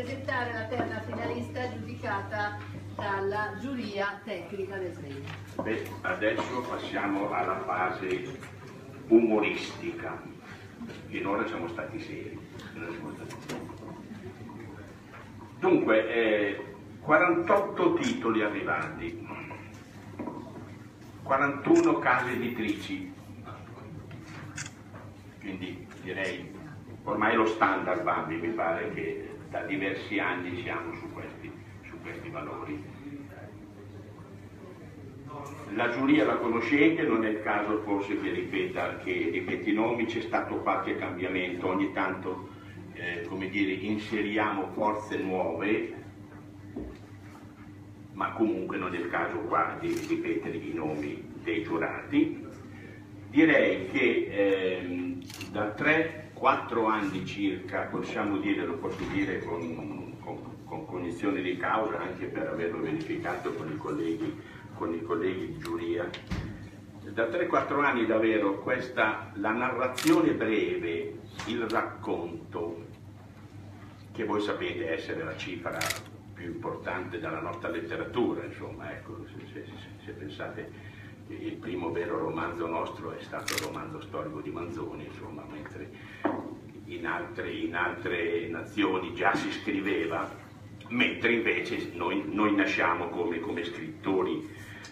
presentare la terna finalista giudicata dalla giuria tecnica del premio. Beh, adesso passiamo alla fase umoristica. Finora siamo stati seri. Dunque, 48 titoli arrivati, 41 case editrici, quindi direi ormai lo standard Bambi, mi pare che da diversi anni siamo su questi valori. La giuria la conoscete, non è il caso forse che ripeti i nomi, c'è stato qualche cambiamento, ogni tanto come dire, inseriamo forze nuove, ma comunque non è il caso qua di ripetere i nomi dei giurati. Direi che da 3-4 anni circa, possiamo dire, lo posso dire con cognizione di causa, anche per averlo verificato con i colleghi di giuria, da 3-4 anni davvero la narrazione breve, il racconto, che voi sapete essere la cifra più importante della nostra letteratura, insomma, ecco, se pensate che il primo vero romanzo nostro è stato il romanzo storico di Manzoni, insomma, mentre in altre nazioni già si scriveva, mentre invece noi nasciamo come scrittori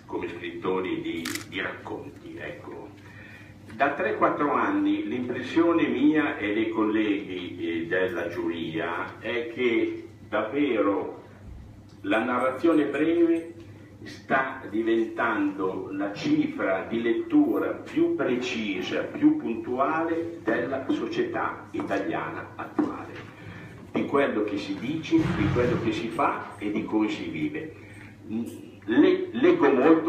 di racconti, ecco. Da 3-4 anni l'impressione mia e dei colleghi della giuria è che davvero la narrazione breve sta diventando la cifra di lettura più precisa, più puntuale della società italiana attuale, di quello che si dice, di quello che si fa e di come si vive. Leggo molto,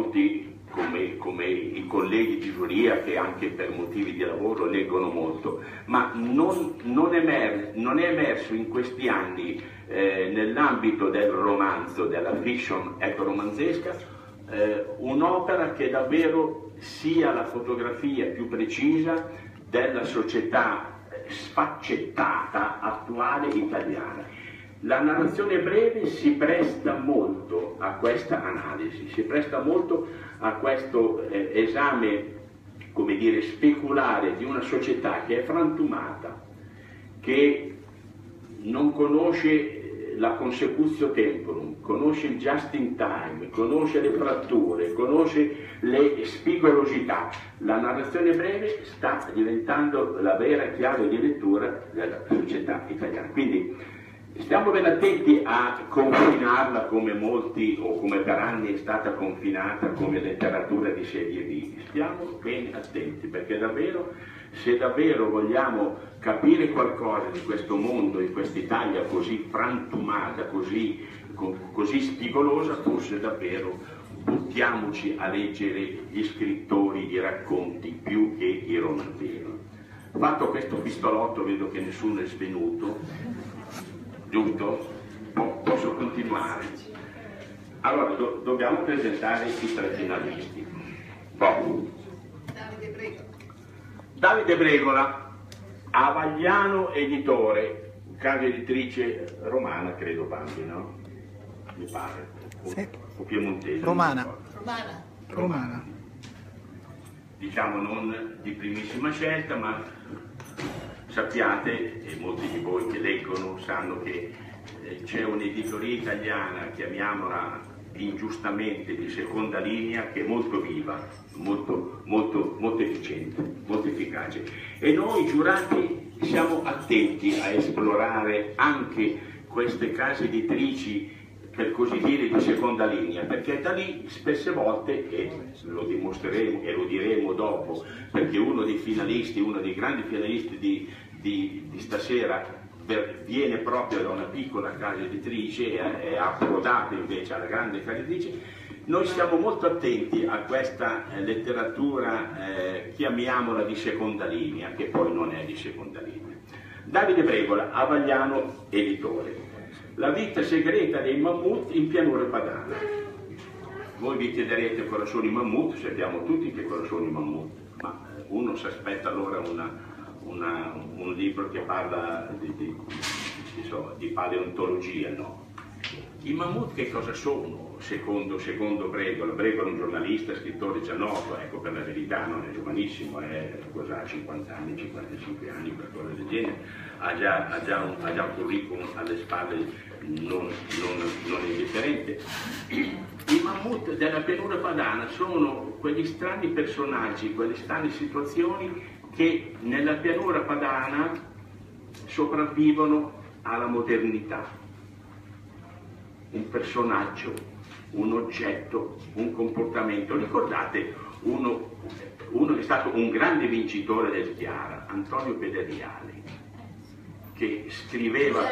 come i colleghi di giuria, che anche per motivi di lavoro leggono molto, ma non è emerso in questi anni nell'ambito del romanzo, della fiction romanzesca, un'opera che davvero sia la fotografia più precisa della società sfaccettata attuale italiana. La narrazione breve si presta molto a questa analisi, si presta molto a questo esame, come dire, speculare di una società che è frantumata, che non conosce la consecutio temporum, conosce il just in time, conosce le fratture, conosce le spigolosità. La narrazione breve sta diventando la vera chiave di lettura della società italiana. Quindi stiamo ben attenti a confinarla come molti, o come per anni è stata confinata, come letteratura di serie B. Stiamo ben attenti, perché davvero, se davvero vogliamo capire qualcosa di questo mondo, di quest'Italia così frantumata, così spigolosa, forse davvero buttiamoci a leggere gli scrittori di racconti più che i romanzieri. Fatto questo pistolotto, vedo che nessuno è svenuto. Giusto? Posso continuare? Allora, dobbiamo presentare i tre finalisti. Davide Bregola, Avagliano editore, casa editrice romana, credo, Bambi, no? Mi pare. Sì. O piemontese. Romana. Diciamo non di primissima scelta, ma sappiate, e molti di voi che leggono sanno che c'è un'editoria italiana, chiamiamola ingiustamente di seconda linea, che è molto viva, molto efficiente, molto efficace. E noi giurati siamo attenti a esplorare anche queste case editrici, per così dire, di seconda linea, perché da lì spesse volte, e lo dimostreremo e lo diremo dopo, perché uno dei grandi finalisti di stasera viene proprio da una piccola casa editrice e è approdato invece alla grande casa editrice. Noi stiamo molto attenti a questa letteratura, chiamiamola di seconda linea, che poi non è di seconda linea. Davide Bregola, Avagliano editore. La vita segreta dei mammut in pianura padana. Voi vi chiederete cosa sono i mammut, sappiamo tutti che cosa sono i mammut, ma uno si aspetta allora un libro che parla di di paleontologia, no? I mammut che cosa sono, secondo Bregola? Bregola è un giornalista, scrittore già noto, ecco, per la verità non è giovanissimo, ha 50 anni, 55 anni, qualcosa del genere, ha già un curriculum alle spalle non indifferente. I mammut della pianura padana sono quegli strani personaggi, quelle strane situazioni che nella pianura padana sopravvivono alla modernità. Un personaggio, un oggetto, un comportamento. Ricordate uno che è stato un grande vincitore del Chiara, Antonio Pederiali, che scriveva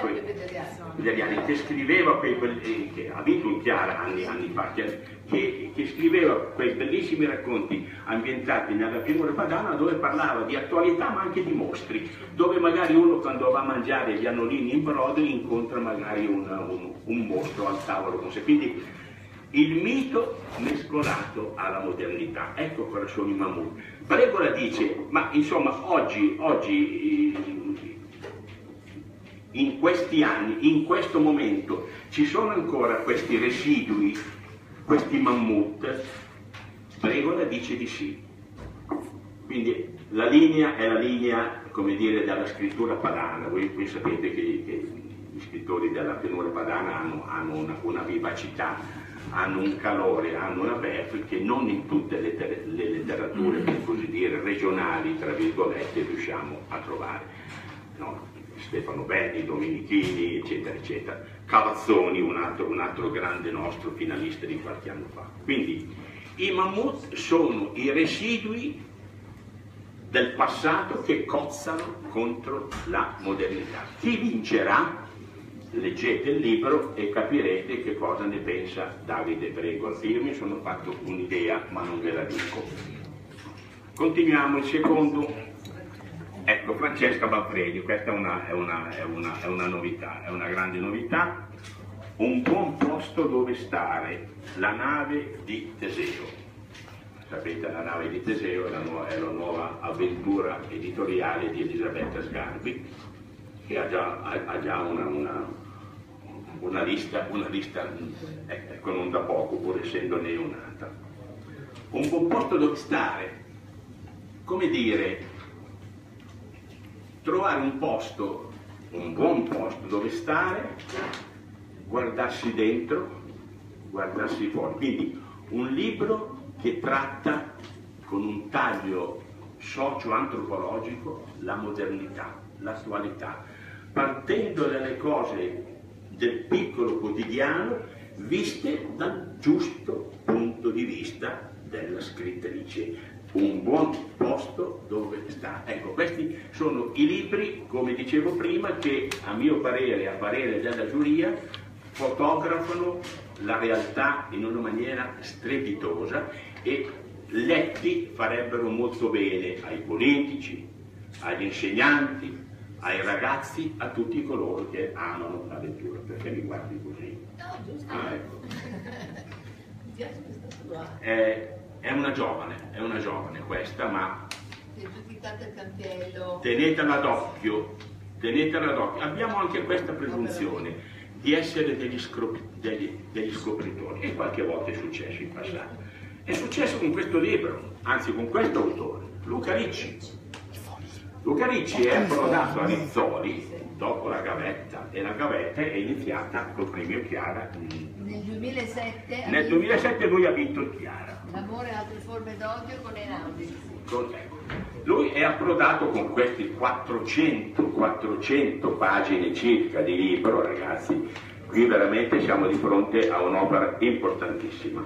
che ha vinto il Chiara anni fa, che scriveva quei bellissimi racconti ambientati nella pianura padana, dove parlava di attualità ma anche di mostri, dove magari uno quando va a mangiare gli annolini in brodo incontra magari un mostro al tavolo con sé. Quindi il mito mescolato alla modernità, ecco cosa sono i mammut. Bregola dice, ma insomma oggi in questi anni, in questo momento, ci sono ancora questi residui, questi mammut? Bregola dice di sì. Quindi la linea è la linea, come dire, della scrittura padana. Voi sapete che gli scrittori della pianura padana hanno una vivacità, hanno un calore, hanno una verve che non in tutte le letterature, per così dire, regionali, tra virgolette, riusciamo a trovare. No? Stefano Belli, Dominichini, eccetera, eccetera. Cavazzoni, un altro grande nostro finalista di qualche anno fa. Quindi i mammut sono i residui del passato che cozzano contro la modernità. Chi vincerà? Leggete il libro e capirete che cosa ne pensa Davide Bregola. Io mi sono fatto un'idea, ma non ve la dico. Continuiamo il secondo. Ecco, Francesca Manfredi, questa è una novità, è una grande novità. Un buon posto dove stare, la nave di Teseo. Sapete, la nave di Teseo è la nuova avventura editoriale di Elisabetta Sgarbi, che ha già una lista ecco, non da poco, pur essendo neonata. Un buon posto dove stare, come dire, trovare un buon posto dove stare, guardarsi dentro, guardarsi fuori. Quindi un libro che tratta con un taglio socio-antropologico la modernità, l'attualità, partendo dalle cose del piccolo quotidiano viste dal giusto punto di vista della scrittrice. Un buon posto dove sta. Ecco, questi sono i libri, come dicevo prima, che a mio parere e a parere della giuria fotografano la realtà in una maniera strepitosa e letti farebbero molto bene ai politici, agli insegnanti, ai ragazzi, a tutti coloro che amano la lettura. Perché mi guardi così? No, giusto. Ecco. Mi piace questa tua. È una giovane questa, ma giudicate il campiello. tenetela d'occhio. Abbiamo anche questa presunzione di essere degli scopritori, e qualche volta è successo in passato. È successo con questo libro, anzi con questo autore, Luca Ricci. Luca Ricci è approdato a Rizzoli dopo la gavetta, e la gavetta è iniziata col premio Chiara. Nel 2007? Nel 2007 lui ha vinto il Chiara. L'amore e altre forme d'odio con Einaudi. Lui è approdato con questi 400 pagine circa di libro, ragazzi. Qui veramente siamo di fronte a un'opera importantissima.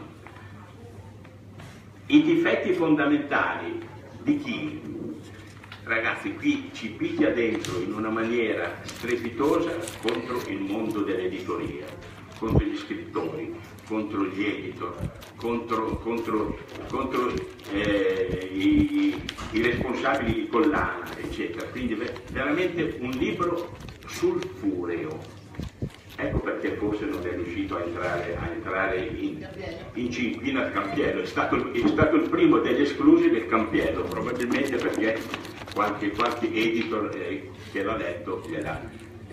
I difetti fondamentali di chi? Ragazzi, qui ci picchia dentro in una maniera strepitosa contro il mondo dell'editoria, contro gli scrittori, contro gli editor, contro i responsabili di collana, eccetera. Quindi veramente un libro sulfureo. Ecco perché forse non è riuscito a entrare in cinquina al Campiello. È stato il primo degli esclusi del Campiello, probabilmente perché qualche editor che l'ha letto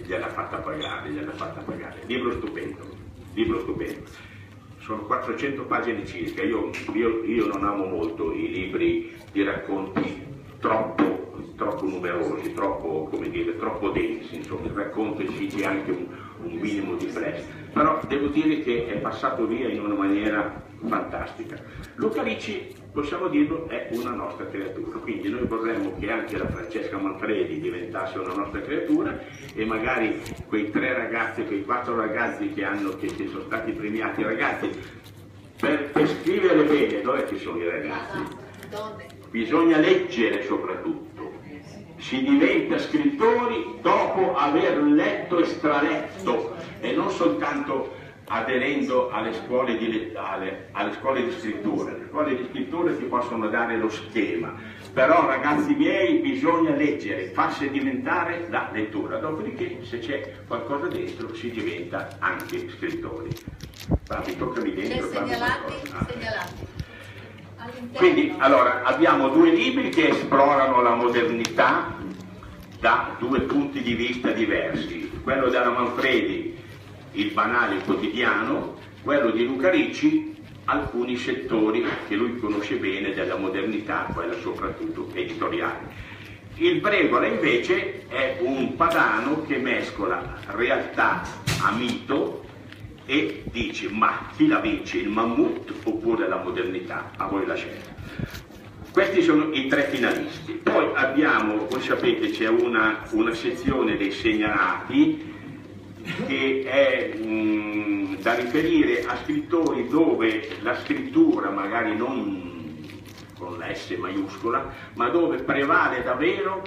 gliel'ha fatta pagare, gliel'ha fatta pagare. Libro stupendo, libro stupendo. Sono 400 pagine circa. Io non amo molto i libri di racconti troppo numerosi, troppo densi, insomma. Il racconto esige anche un minimo di flash, però devo dire che è passato via in una maniera fantastica. Luca Ricci, possiamo dirlo, è una nostra creatura, quindi noi vorremmo che anche la Francesca Manfredi diventasse una nostra creatura e magari quei 3 ragazzi, quei 4 ragazzi che sono stati premiati, ragazzi, per scrivere bene, dove ci sono i ragazzi? Bisogna leggere soprattutto. Si diventa scrittori dopo aver letto e straletto e non soltanto aderendo alle scuole di scrittura. Le scuole di scrittura ti possono dare lo schema, però ragazzi miei bisogna leggere, farsi diventare la lettura, dopodiché se c'è qualcosa dentro si diventa anche scrittori. Mi toccami dentro. Segnalati. Quindi allora abbiamo 2 libri che esplorano la modernità da 2 punti di vista diversi, quello della Manfredi, il banale quotidiano, quello di Luca Ricci, alcuni settori che lui conosce bene della modernità, quella soprattutto editoriale. Il Bregola invece è un padano che mescola realtà a mito e dice: ma chi la vince, il mammut oppure la modernità? A voi la scelta. Questi sono i 3 finalisti. Poi abbiamo, voi sapete, c'è una sezione dei segnalati che è da riferire a scrittori dove la scrittura, magari non con la S maiuscola, ma dove prevale davvero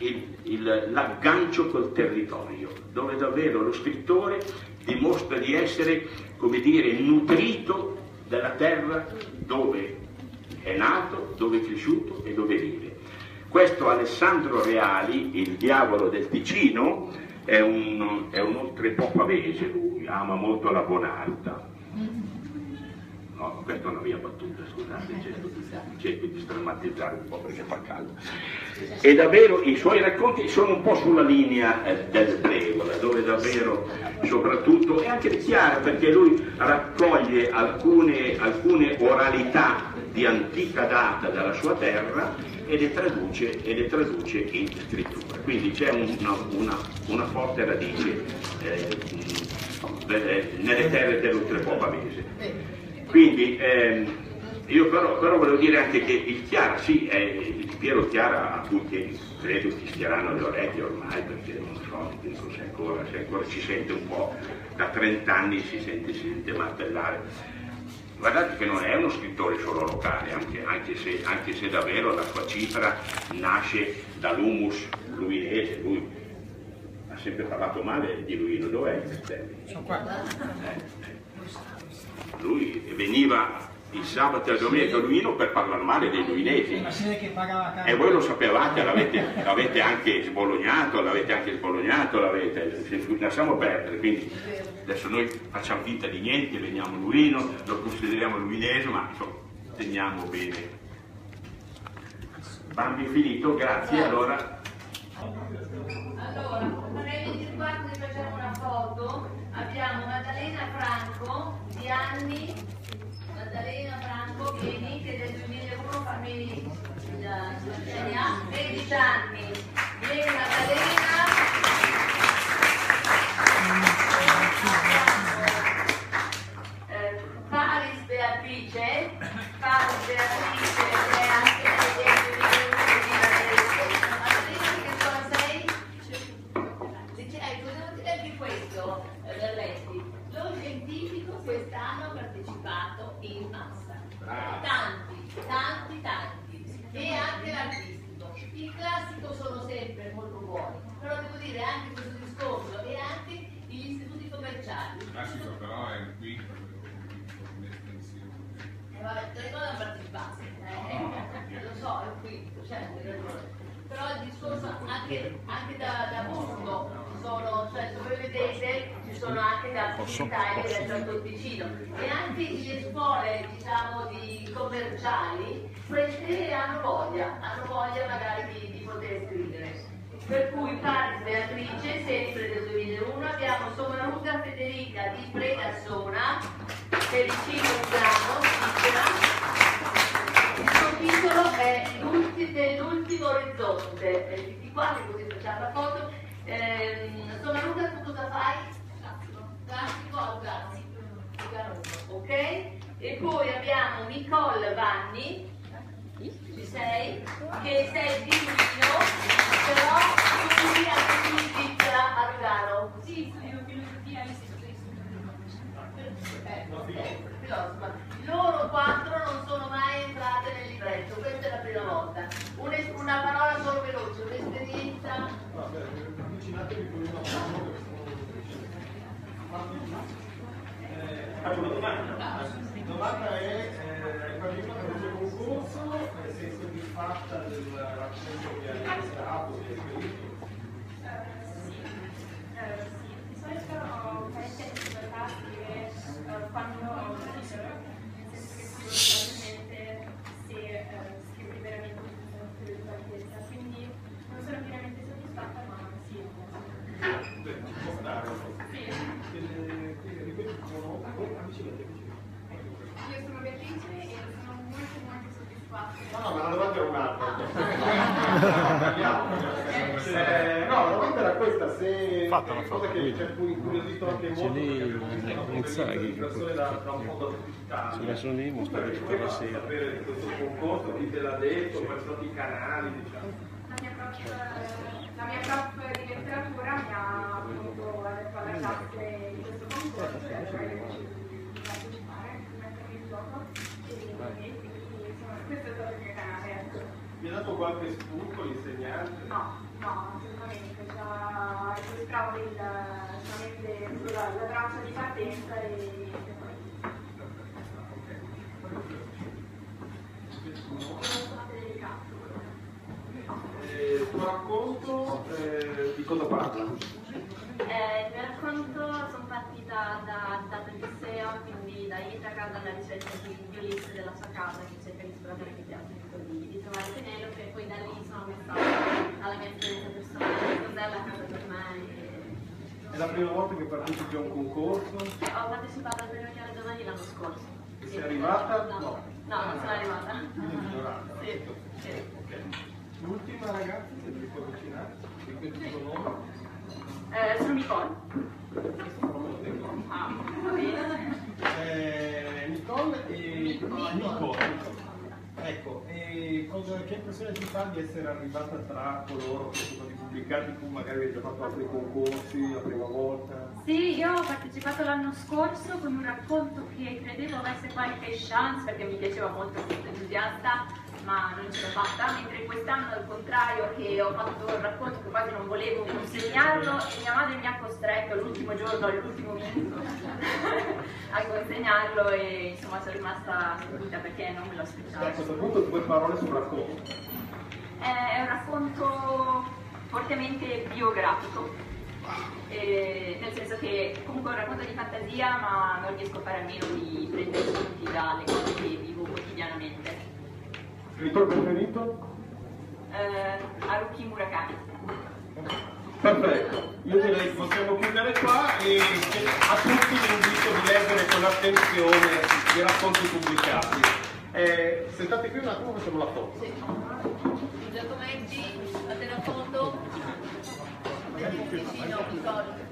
l'aggancio col territorio, dove davvero lo scrittore dimostra di essere, come dire, nutrito dalla terra dove è nato, dove è cresciuto e dove vive. Questo Alessandro Reali, il diavolo del Ticino, è un oltrepo pavese, lui ama molto la Bonarda. No, questa è una mia battuta, scusate, cerco di strammatizzare un po' perché fa caldo. E davvero i suoi racconti sono un po' sulla linea del Bregola, dove davvero soprattutto è anche chiaro perché lui raccoglie alcune oralità di antica data dalla sua terra e le traduce in scrittura. Quindi c'è una forte radice nelle terre dell'oltrepo pavese. Quindi io però volevo dire anche che il Chiara, sì, è il Piero Chiara a cui credo ti schieranno le orecchie ormai, perché non so, se ancora ci sente un po', da 30 anni si sente martellare. Guardate che non è uno scrittore solo locale, anche se davvero la sua cifra nasce dall'humus luinese. Lui ha sempre parlato male di Luino. Dov'è il Castelli? Sono qua. Lui veniva il sabato e la domenica a Luino per parlare male dei luinesi. E voi lo sapevate, l'avete anche sbolognato, lasciamo perdere. Quindi adesso noi facciamo finta di niente, veniamo a Luino, lo consideriamo luinese, ma insomma, teniamo bene. Bambi finito, grazie. Allora farei di sguardo che facciamo una foto. Abbiamo Maddalena Franco di anni. Maddalena Franco, vieni, che del 2001 fammi ha 13 anni. Vieni Maddalena. Paris Beatrice è anche nel 2001 Maddalena, che cosa sei? Devo dire anche questo, Berletti. Lo scientifico quest'anno ha partecipato in massa. Tanti. E anche l'artistico. Il classico sono sempre molto buoni, però devo dire anche questo discorso e anche gli istituti commerciali. Il classico però è il quinto, Vabbè, te ne voglio partecipare. Lo so, è il quinto, certo, hai ragione. Però il discorso anche da Burgo sono, cioè dove vedete ci sono anche da Italia e da Ticino e anche le scuole diciamo di commerciali, queste hanno voglia magari di poter scrivere. Per cui Paris Beatrice, sempre del è vicino Lugano, Svizzera. Il suo titolo è Dell'ultimo orizzonte. Di qua, così facciamo la foto. Insomma, Luca, tu cosa fai? Classico a Lugano. Ok? E poi abbiamo Nicole Vanni, ci sei? Che sei di Luino, però studi anche tu in Svizzera a Lugano. Sì, studio filosofia filosofia. Loro 4 non sono mai entrate nel libretto, questa è la prima volta. Una parola solo veloce, un'esperienza. Faccio una domanda. La domanda è, hai partecipato a questo concorso, sei soddisfatta del racconto che hai registrato, che hai scritto? Sì, di solito ho parecchie difficoltà a scrivere quando ho un libro, nel senso che scrivo probabilmente se scrivo liberamente di partenza, quindi non sono pienamente soddisfatta, ma sì. Beh, ci può stare. Sì. Ripeti il tuo nome? Io sono Beatrice e sono molto soddisfatta. No, ma la domanda era un'altra. No, la domanda era questa, se cosa che ci ha incuriosito anche molto, persone da un mondo digitale. Se la sono lì, mi sto Come fa a sapere di questo concorso, chi te l'ha detto, quali sono i canali, diciamo? La mia prof di letteratura mi ha appunto detto alla classe di questo concorso e allora io ho deciso di partecipare, di mettermi in gioco e quindi insomma questo è stato il mio canale. Ecco. Vi ha dato qualche spunto l'insegnante? No, assolutamente, già illustravo solamente la traccia di partenza e niente poi. Il tuo racconto di cosa parla? Il mio racconto sono partita da Odissea, quindi da Itaca, dalla ricerca di Ulisse della sua casa, che cerca di esplorare il teatro di trovare Penelope, e poi da lì sono messa alla mia esperienza personale, cos'è la casa per me. È la prima volta che partecipi a un concorso? Ho partecipato al premio Chiara Giovani l'anno scorso. E sei arrivata? No, non sono arrivata. Sì. Ok. L'ultima ragazza, se ti puoi avvicinare, ripeti il tuo nome? Sono Nicole. Va bene. Nicole e Nicole. Ecco, che impressione ti fa di essere arrivata tra coloro che sono stati pubblicati? Tu magari hai già fatto altri concorsi la prima volta? Sì, io ho partecipato l'anno scorso con un racconto che credevo avesse qualche chance perché mi piaceva molto, sono entusiasta, ma non ce l'ho fatta, mentre quest'anno al contrario che ho fatto un racconto che quasi non volevo consegnarlo e mia madre mi ha costretto all'ultimo giorno, all'ultimo minuto a consegnarlo e insomma sono rimasta stupita perché non me lo aspettavo. A questo punto 2 parole sul racconto. È un racconto fortemente biografico, nel senso che comunque è un racconto di fantasia ma non riesco a fare a meno di prendere spunti dalle cose che vivo quotidianamente. Scrittore preferito? Haruki Murakami. Perfetto, io direi che possiamo chiudere qua e a tutti vi invito di leggere con attenzione i racconti pubblicati. Sentate qui un attimo, facciamo la foto. Sì. Giacometti, fate la foto. Vicino, Nicole.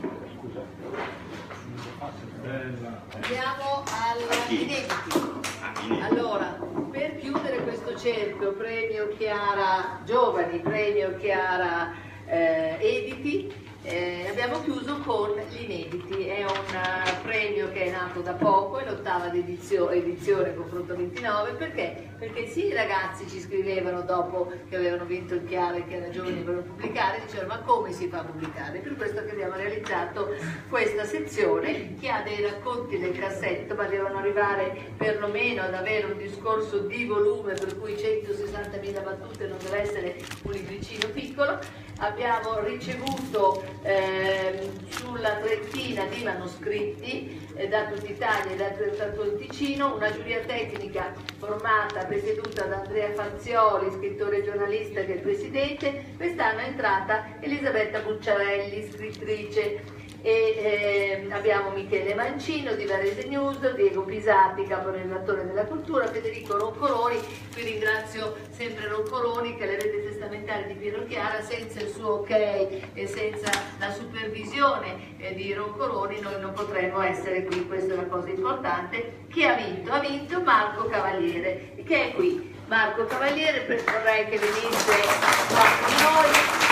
Andiamo agli inediti. Allora, per chiudere questo cerchio, premio Chiara Giovani, premio Chiara Editi, abbiamo chiuso con gli inediti. È un premio che è nato da poco, è l'8ª edizione confronto 29, perché sì, i ragazzi ci scrivevano dopo che avevano vinto il Chiara e Chiara Giovani per pubblicare, dicevano ma come si fa a pubblicare? Per questo che abbiamo realizzato questa sezione che ha dei racconti nel cassetto, ma devono arrivare perlomeno ad avere un discorso di volume, per cui 160.000 battute non deve essere un libricino piccolo. Abbiamo ricevuto sulla trentina di manoscritti da tutta Italia e da tutto il Ticino una giuria tecnica formata, presieduta da Andrea Fazioli, scrittore e giornalista che è il presidente. Quest'anno è entrata Elisabetta Bucciarelli, scrittrice. e abbiamo Michele Mancino di Varese News, Diego Pisati, caporedattore della cultura, Federico Roncoroni. Qui ringrazio sempre Roncoroni, che le rete testamentari di Piero Chiara, senza il suo ok e senza la supervisione di Roncoroni noi non potremmo essere qui, questa è una cosa importante. Chi ha vinto? Ha vinto Marco Cavaliere, che è qui. Marco Cavaliere, vorrei che venisse qua con noi,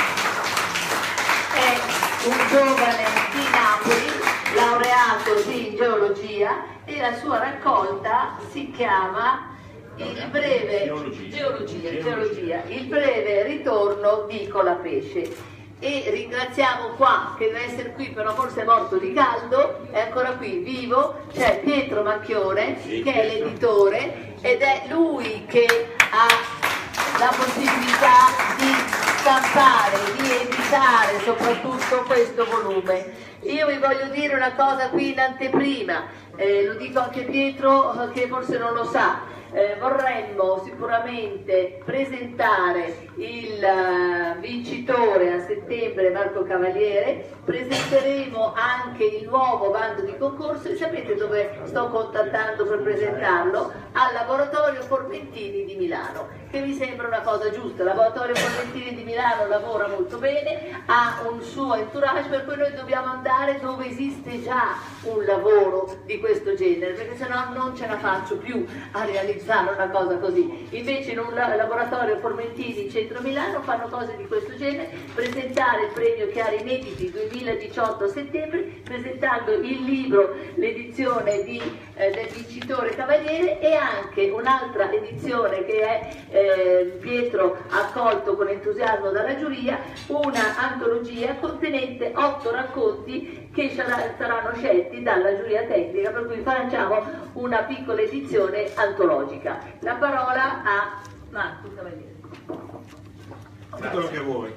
è un giovane di Napoli, laureato in geologia, e la sua raccolta si chiama il breve geologia, il breve ritorno di Colapesce. E ringraziamo qua, che deve essere qui però forse è morto di caldo, è ancora qui vivo, c'è Pietro Macchione che è l'editore ed è lui che ha la possibilità di stampare, di editare soprattutto questo volume. Io vi voglio dire una cosa qui in anteprima, lo dico anche a Pietro che forse non lo sa. Vorremmo sicuramente presentare il vincitore a settembre, Marco Cavaliere, presenteremo anche il nuovo bando di concorso e sapete dove sto contattando per presentarlo? Al Laboratorio Formentini di Milano, che mi sembra una cosa giusta. Il Laboratorio Formentini di Milano lavora molto bene, ha un suo entourage, per cui noi dobbiamo andare dove esiste già un lavoro di questo genere, perché sennò non ce la faccio più a realizzare una cosa così. Invece in un laboratorio Formentini in centro Milano fanno cose di questo genere, presentare il premio Chiari Inediti 2018 a settembre, presentando il libro, l'edizione del vincitore Cavaliere, e anche un'altra edizione che è Pietro accolto con entusiasmo dalla giuria, una antologia contenente 8 racconti che saranno scelti dalla giuria tecnica, per cui facciamo una piccola edizione antologica. La parola a Marco Cavaliere. Quello che vuoi.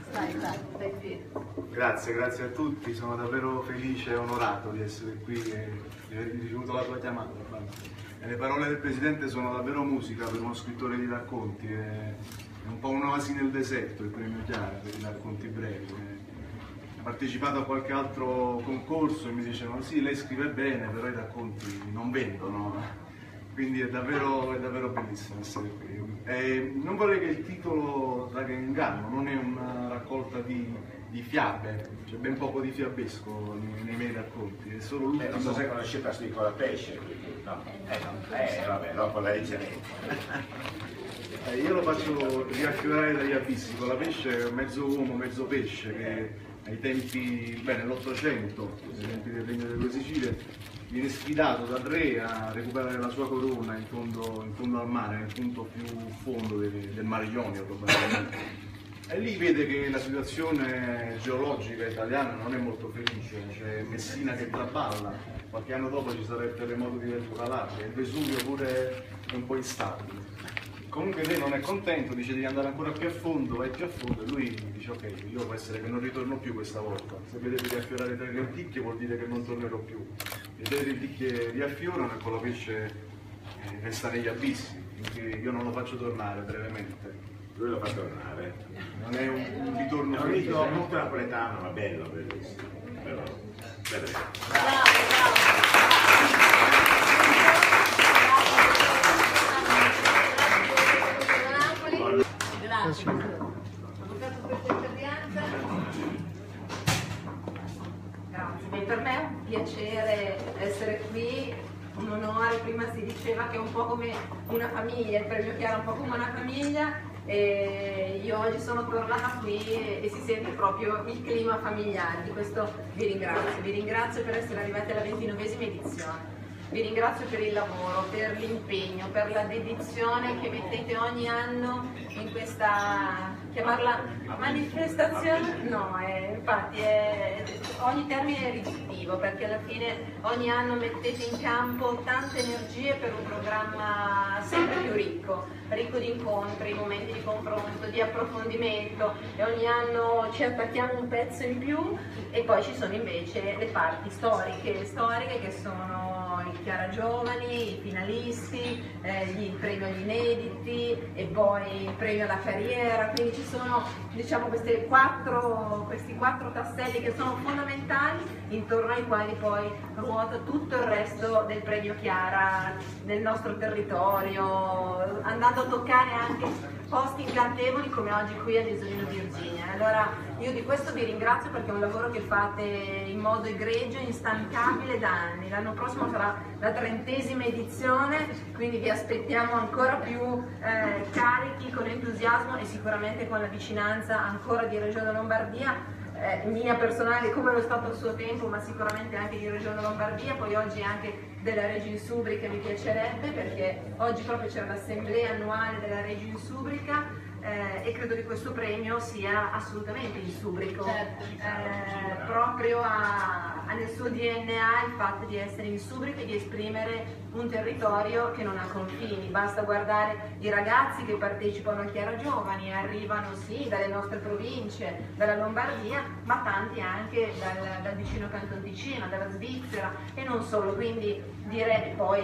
Stai. Grazie a tutti, sono davvero felice e onorato di essere qui e di aver ricevuto la tua chiamata. E le parole del Presidente sono davvero musica per uno scrittore di racconti, è un po' un'oasi nel deserto il premio Chiara per i racconti brevi. Ho partecipato a qualche altro concorso e mi dicevano sì, lei scrive bene, però i racconti non vendono. Quindi è davvero bellissimo essere qui. Non vorrei che il titolo traga in inganno, non è una raccolta di fiabe, c'è ben poco di fiabesco nei miei racconti, è solo l'ultimo. Non so se conoscete la Colapesce, no? Vabbè, dopo la leggeremo. Io lo faccio riaffiorare dagli abissi. Colapesce è mezzo uomo, mezzo pesce, che ai tempi, nell'800, ai tempi del Regno delle Due Sicilie, viene sfidato dal re a recuperare la sua corona in fondo al mare, nel punto più fondo del Mare Ionio probabilmente. E lì vede che la situazione geologica italiana non è molto felice, c'è Messina che traballa, qualche anno dopo ci sarà il terremoto di Reggio Calabria, il Vesuvio pure è un po' instabile. Comunque lei non è contento, dice di andare ancora più a fondo, vai più a fondo, e lui dice ok, io può essere che non ritorno più questa volta, se vedete riaffiorare 3 lenticchie vuol dire che non tornerò più. Le 3 lenticchie riaffiorano e Colapesce resta negli abissi, quindi io non lo faccio tornare brevemente. Lui lo fa tornare. Non è un ritorno È un felice. rito molto napoletano, ma bello, bellissimo. Però, vedremo. Grazie. Avvocato Francesca Bianca. Grazie, per me è un piacere essere qui, un onore. Prima si diceva che è un po' come una famiglia, il premio Chiara è un po' come una famiglia, e io oggi sono tornata qui e si sente proprio il clima familiare. Di questo vi ringrazio per essere arrivati alla 29esima edizione. Vi ringrazio per il lavoro, per l'impegno, per la dedizione che mettete ogni anno in questa, chiamarla manifestazione? No, infatti ogni termine è riduttivo, perché alla fine ogni anno mettete in campo tante energie per un programma sempre più ricco di incontri, momenti di confronto, di approfondimento, e ogni anno ci attacchiamo un pezzo in più, e poi ci sono invece le parti storiche che sono i Chiara Giovani, i finalisti, il premio agli inediti e poi il premio alla carriera, quindi ci sono, diciamo, questi quattro tasselli che sono fondamentali, intorno ai quali poi ruota tutto il resto del premio Chiara nel nostro territorio, andando a toccare anche posti incantevoli come oggi qui all'Isolino Virginia. Allora io di questo vi ringrazio, perché è un lavoro che fate in modo egregio, instancabile da anni. L'anno prossimo sarà la 30ª edizione, quindi vi aspettiamo ancora più carichi, con entusiasmo e sicuramente con la vicinanza ancora di Regione Lombardia, mia personale come lo stato al suo tempo, ma sicuramente anche di Regione Lombardia, poi oggi anche della Reggio Insubrica mi piacerebbe, perché oggi proprio c'è l'assemblea annuale della Reggio Insubrica e credo che questo premio sia assolutamente insubrico, proprio nel suo DNA il fatto di essere insubrico e di esprimere un territorio che non ha confini. Basta guardare i ragazzi che partecipano a Chiara Giovani, arrivano sì dalle nostre province, dalla Lombardia, ma tanti anche dal vicino Canton Ticino, dalla Svizzera e non solo. Quindi direi poi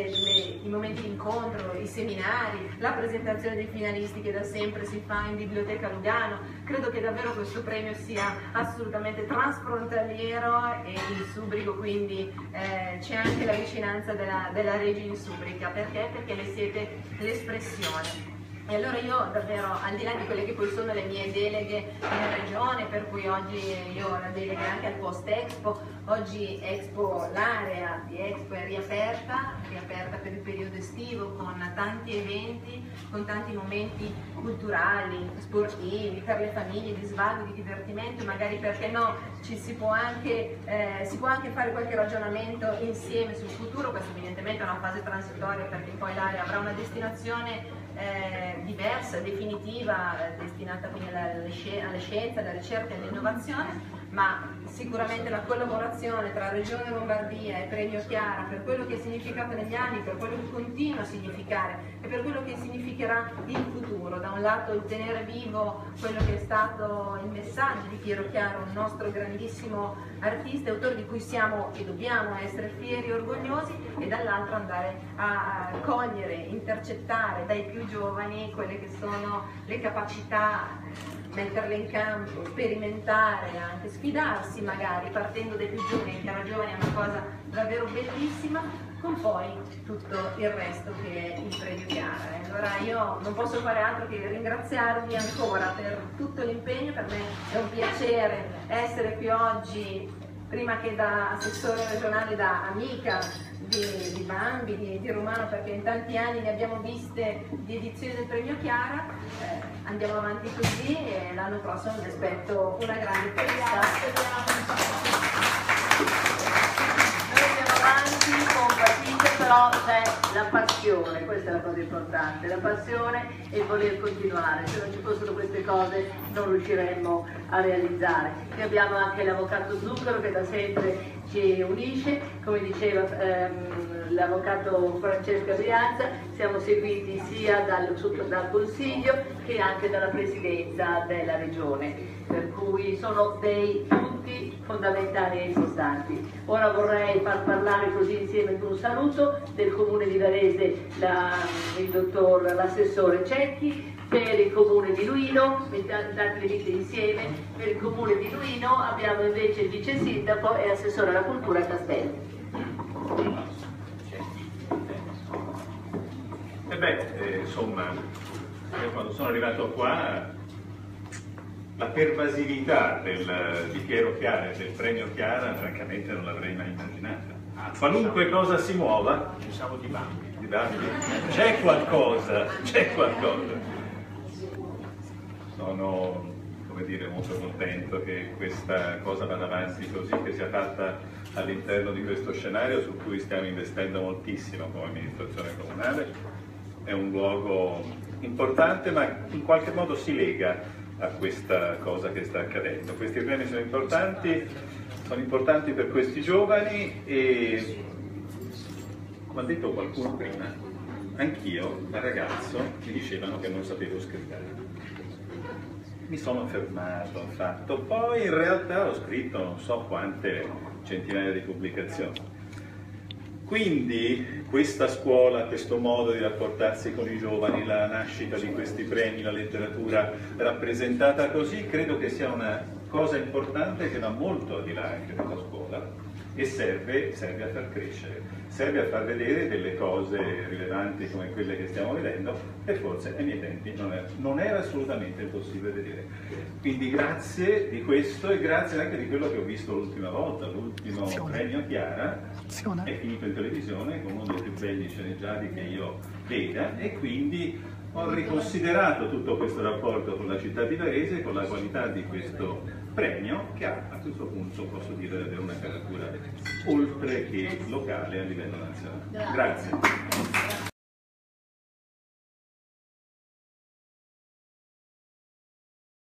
i momenti di incontro, i seminari, la presentazione dei finalisti che da sempre si fa in Biblioteca Lugano. Credo che davvero questo premio sia assolutamente transfrontaliero e insubrico, quindi c'è anche la vicinanza della Reggio Insubrica. Perché? Perché ne siete l'espressione. E allora io davvero, al di là di quelle che poi sono le mie deleghe in regione, per cui oggi io ho la delega anche al post Expo, oggi Expo, l'area di Expo è riaperta per il periodo estivo, con tanti eventi, con tanti momenti culturali, sportivi, per le famiglie, di svago, di divertimento, magari perché no, si può anche fare qualche ragionamento insieme sul futuro. Questa evidentemente è una fase transitoria, perché poi l'area avrà una destinazione diversa, definitiva, destinata quindi alla scienza, alla ricerca e all'innovazione, ma sicuramente la collaborazione tra Regione Lombardia e Premio Chiara, per quello che è significato negli anni, per quello che continua a significare e per quello che significherà in futuro. Da un lato il tenere vivo quello che è stato il messaggio di Piero Chiaro, un nostro grandissimo artista e autore di cui siamo e dobbiamo essere fieri e orgogliosi, e dall'altro andare a cogliere, intercettare dai più giovani quelle che sono le capacità, metterle in campo, sperimentare, anche sfidarsi magari partendo dai più giovani. Chiara Giovani è una cosa davvero bellissima, con poi tutto il resto che è il premio Chiara. Allora io non posso fare altro che ringraziarvi ancora per tutto l'impegno. Per me è un piacere essere qui oggi, prima che da assessore regionale, da amica di Bambi, di Romano, perché in tanti anni ne abbiamo viste di edizioni del premio Chiara. Andiamo avanti così e l'anno prossimo vi aspetto una grande festa. Noi andiamo avanti con fatica, però c'è la passione, questa è la cosa importante, la passione e il voler continuare. Se non ci fossero queste cose non riusciremmo a realizzare. Qui abbiamo anche l'avvocato Zucchero che da sempre ci unisce, come diceva l'avvocato Francesca Brianza, siamo seguiti sia dal Consiglio che anche dalla Presidenza della Regione, per cui sono dei punti fondamentali e importanti. Ora vorrei far parlare così insieme con un saluto del Comune di Varese l'assessore Cecchi, per il Comune di Luino, mettiate le dita insieme, per il Comune di Luino abbiamo invece il vice sindaco e assessore alla cultura Castelli. Insomma, io quando sono arrivato qua la pervasività di Piero Chiara e del premio Chiara francamente non l'avrei mai immaginata. Qualunque cosa si muova, Diciamo di Bambi. c'è qualcosa. Sono, come dire, molto contento che questa cosa vada avanti così, che sia fatta all'interno di questo scenario su cui stiamo investendo moltissimo come amministrazione comunale. È un luogo importante, ma in qualche modo si lega a questa cosa che sta accadendo. Questi premi sono importanti per questi giovani e, come ha detto qualcuno prima, anch'io da ragazzo mi dicevano che non sapevo scrivere. Mi sono fermato, ho fatto, poi in realtà ho scritto non so quante centinaia di pubblicazioni. Quindi questa scuola, questo modo di rapportarsi con i giovani, la nascita di questi premi, la letteratura rappresentata così, credo che sia una cosa importante che va molto al di là anche della scuola e serve a far crescere, serve a far vedere delle cose rilevanti come quelle che stiamo vedendo e forse ai miei tempi non era assolutamente possibile vedere. Quindi grazie di questo e grazie anche di quello che ho visto l'ultima volta, l'ultimo premio Chiara è finito in televisione con uno dei più belli sceneggiati che io veda e quindi ho riconsiderato tutto questo rapporto con la città di Varese, con la qualità di questo premio che ha a questo punto, posso dire, avere una caratura oltre che locale a livello nazionale. Grazie.